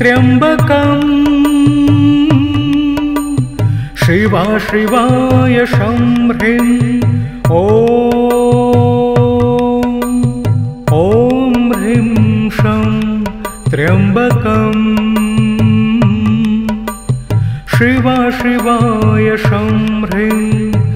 त्र्यम्बकम् शिवा शिवाय शं ह्रीं ॐ ह्रीं शं त्र्यम्बकम् शिवा शिवाय शं ह्रीं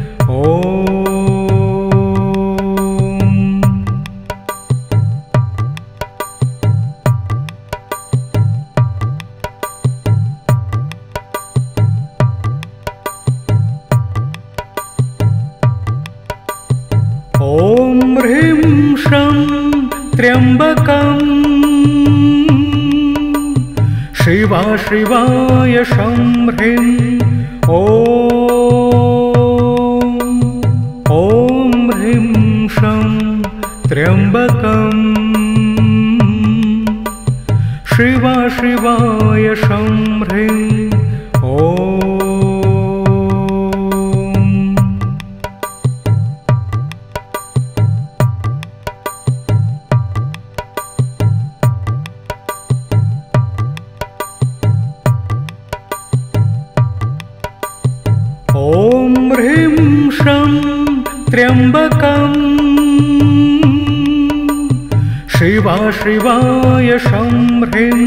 ॐ ह्रीं शं त्र्यम्बकम् शिवा शिवाय शं ह्रीं ॐ ह्रीं शं त्र्यम्बकम् शिवा शिवाय शं ह्रीं ॐ ह्रीं शं त्र्यम्बकम् शिवा शिवाय शं ह्रीं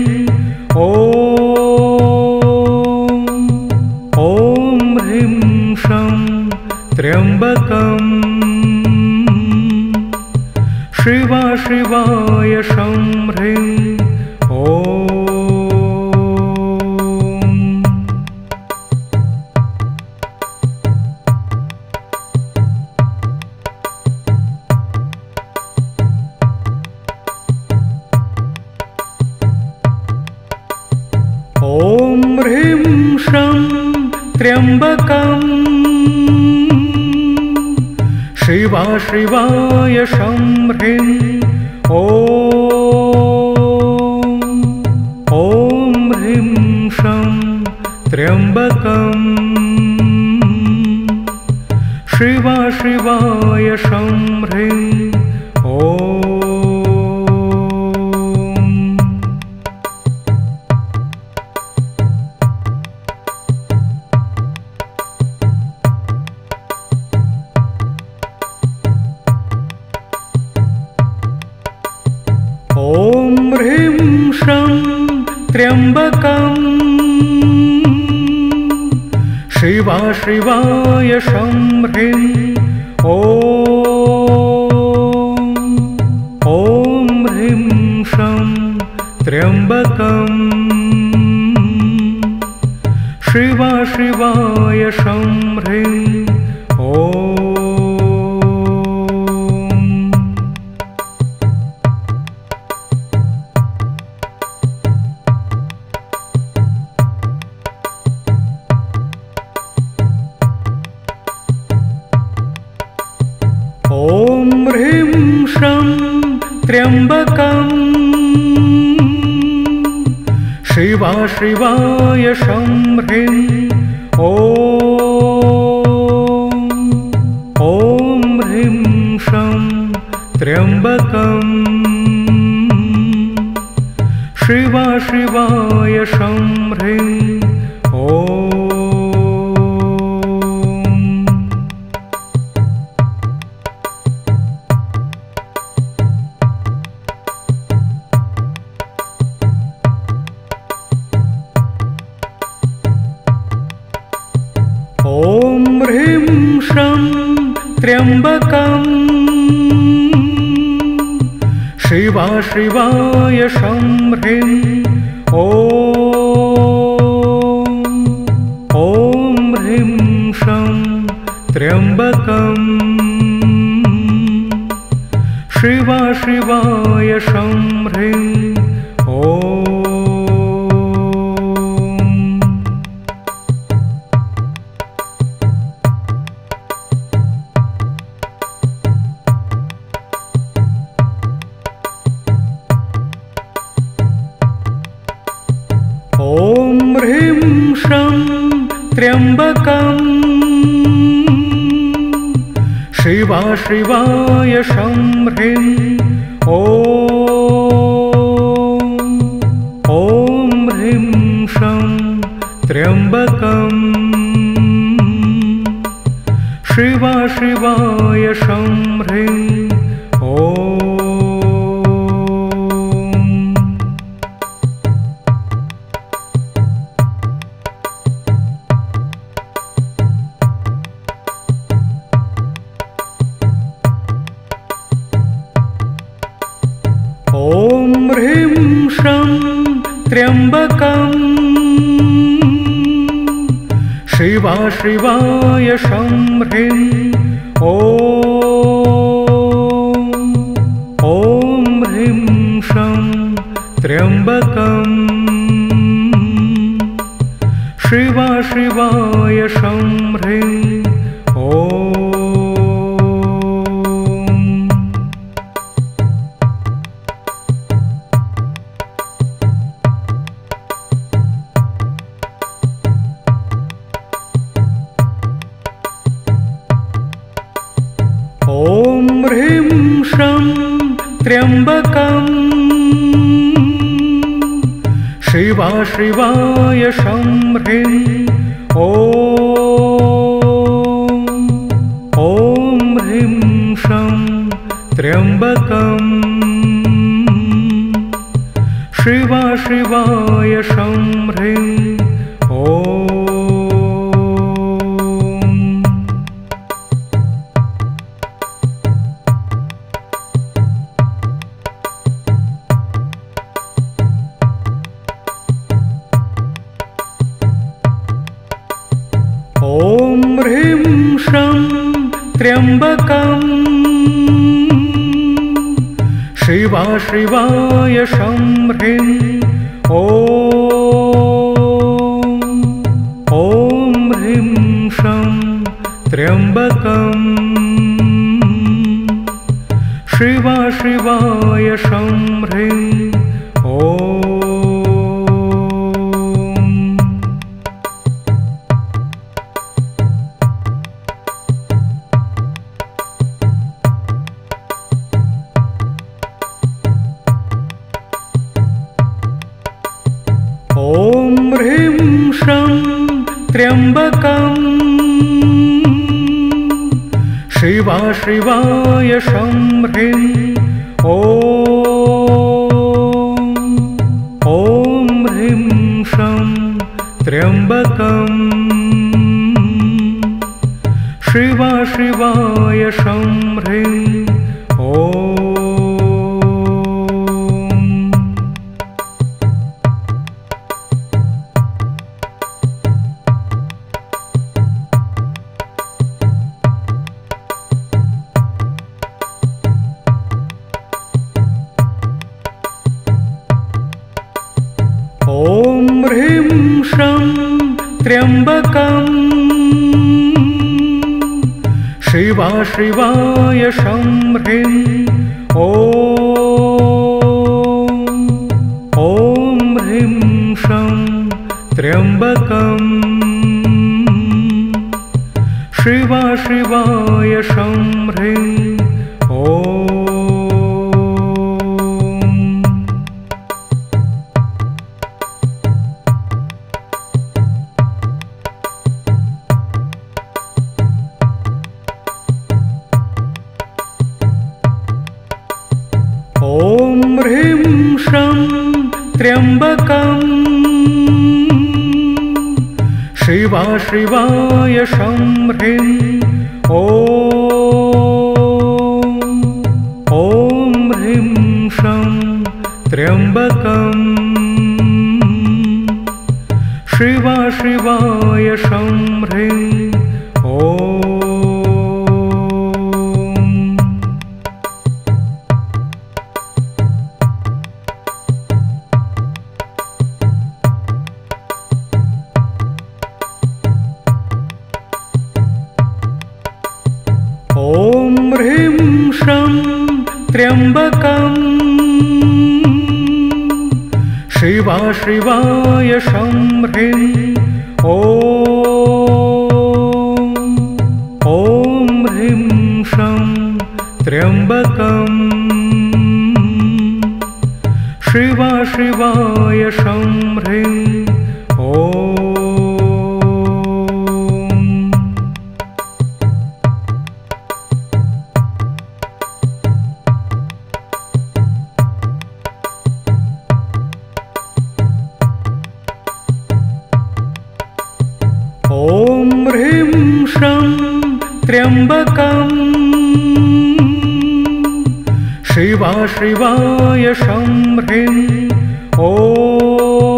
ॐ ह्रीं शं त्र्यम्बकम् शिवा शिवाय शं ह्रीं ॐ ह्रीं शं त्र्यम्बकम् शिवा शिवाय शं ह्रीं ॐ ह्रीं शं त्र्यम्बकम् शिवा शिवाय शं ह्रीं ॐ ह्रीं शं त्र्यम्बकम् शिवा शिवाय शं ह्रीं ॐ ह्रीं शं त्र्यम्बकम् शिवा शिवाय शं ह्रीं ॐ ह्रीं शं त्र्यम्बकम् शिवा शिवाय शं ह्रीं ॐ ह्रीं शं त्र्यम्बकम् शिवा शिवाय शं ह्रीं ॐ ह्रीं शं त्र्यम्बकम् शिवा शिवाय शं ह्रीं ॐ ह्रीं शं त्र्यम्बकम् शिवा शिवाय शं ह्रीं ॐ ह्रीं शं त्र्यम्बकम् शिवा शिवाय शं ह्रीं ॐ ह्रीं त्र्यम्बकम् शिवा शिवाय शं ह्रीं ॐ ह्रीं शं त्र्यम्बकम् शिवा शिवाय शं ह्रीं ॐ ह्रीं शं त्र्यम्बकम् शिवा शिवाय शं ह्रीं ॐ ह्रीं शं त्र्यम्बकम् शिवा शिवाय शं ह्रीं ॐ ह्रीं शं त्र्यम्बकम् शिवा शिवाय शं ह्रीं ॐ ह्रीं शं त्र्यम्बकम् शिवा शिवाय शं ह्रीं ॐ ह्रीं शं त्र्यम्बकम् शिवा शिवाय शं ह्रीं ॐ ह्रीं शं त्र्यम्बकम् शिवा शिवाय शं ह्रीं ॐ ह्रीं शं त्र्यम्बकम् शिवा शिवाय शं ह्रीं ॐ ह्रीं शं त्र्यम्बकम् शिवा शिवाय शं ह्रीं ॐ ह्रीं शं त्र्यम्बकम् शिवा शिवाय शं ह्रीं ॐ ह्रीं शं त्र्यम्बकम् शिवा शिवाय शं ह्रीं ॐ ह्रीं शं त्र्यम्बकम् शिवा शिवाय शं ह्रीं ॐ ह्रीं शं त्र्यम्बकम् शिवा शिवाय शं ह्रीं ॐ ह्रीं शं त्र्यम्बकम् शिवा शिवाय शं ह्रीं ॐ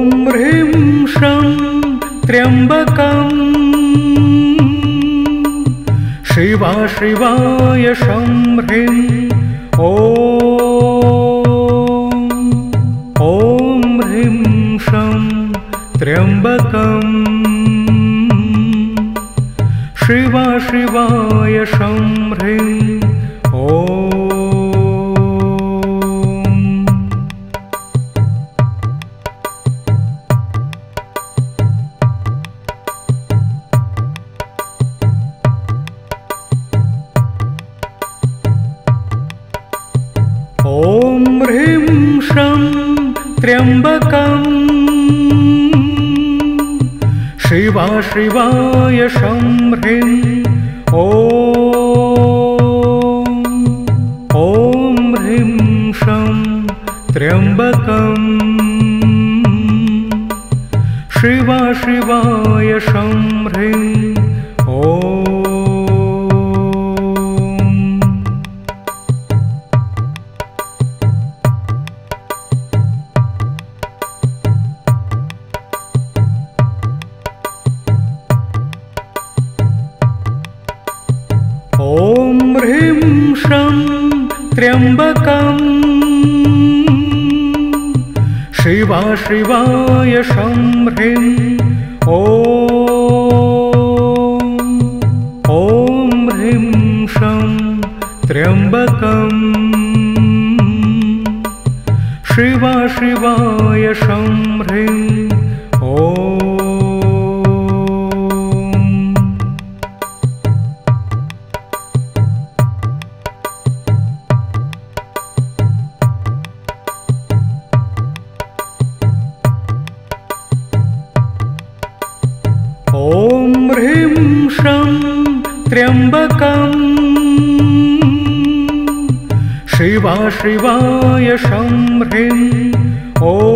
ह्रीं शं त्र्यम्बकं शिवा शिवाय शं ह्रीं ॐ ह्रीं शं त्र्यम्बकं शिवा शिवाय शं ह्रीं ॐ ह्रीं शं त्र्यम्बकं शिवा शिवाय शं ह्रीं ॐ ह्रीं शं त्र्यम्बकं शिवा शिवाय शं ह्रीं ॐ ह्रीं शं त्र्यम्बकं शिवा शिवाय शं ह्रीं ॐ ह्रीं शं त्र्यम्बकं शिवा शिवाय शं ह्रीं ॐ ह्रीं शं त्र्यम्बकं शिवा शिवाय शं ह्रीं